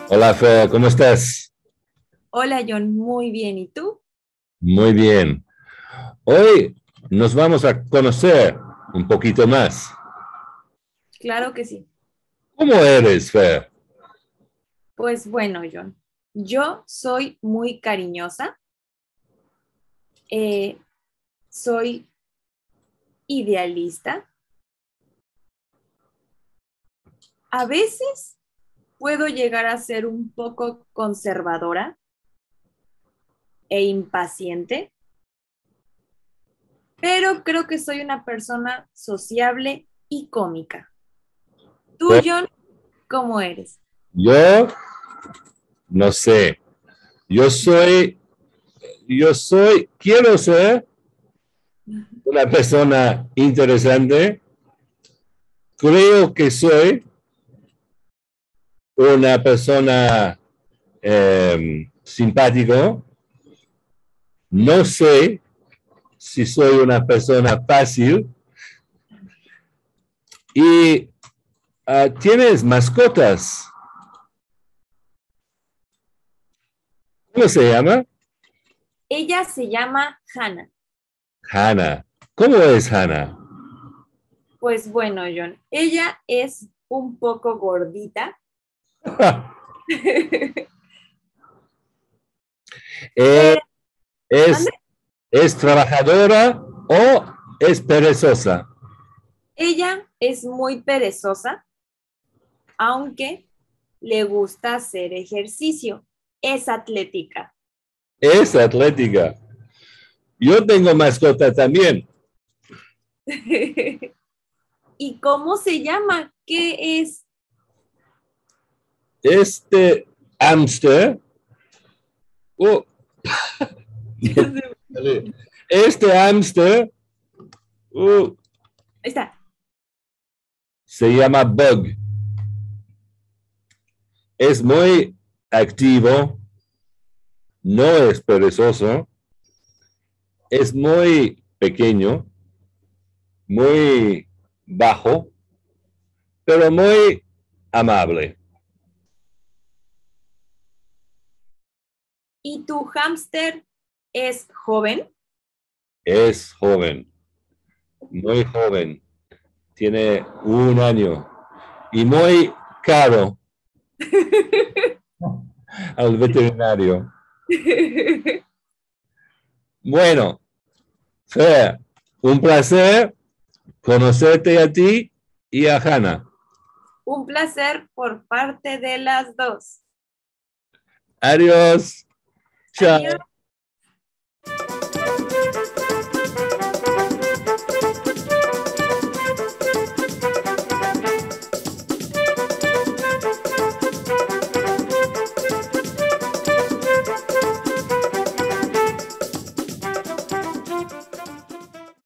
Hola, Fer, ¿cómo estás? Hola John, muy bien. ¿Y tú? Muy bien. Hoy nos vamos a conocer un poquito más. Claro que sí. ¿Cómo eres, Fer? Pues bueno, John, yo soy muy cariñosa, eh, soy idealista. A veces puedo llegar a ser un poco conservadora e impaciente, pero creo que soy una persona sociable y cómica. ¿Tú, Fer, John, cómo eres? yo no sé. Yo soy, quiero ser una persona interesante. Creo que soy una persona simpático. No sé si soy una persona fácil. Y tienes mascotas. ¿Cómo se llama? Ella se llama Hannah. Hannah. ¿Cómo es Hannah? Pues bueno, John, ella es un poco gordita. Eh, Pero, ¿Es, ¿mande? es trabajadora o es perezosa? Ella es muy perezosa, aunque le gusta hacer ejercicio. Es atlética. Es atlética. Yo tengo mascota también. ¿Y cómo se llama? ¿Qué es? Este hámster, oh, este hámster oh, Ahí está. se llama Bug. Es muy activo, no es perezoso, es muy pequeño, muy bajo, pero muy amable. ¿Y tu hámster es joven? Es joven, muy joven, tiene 1 año y muy caro al veterinario. Bueno, Fer, un placer conocerte a ti y a Hannah. Un placer por parte de las dos. Adiós. Adiós. Chao.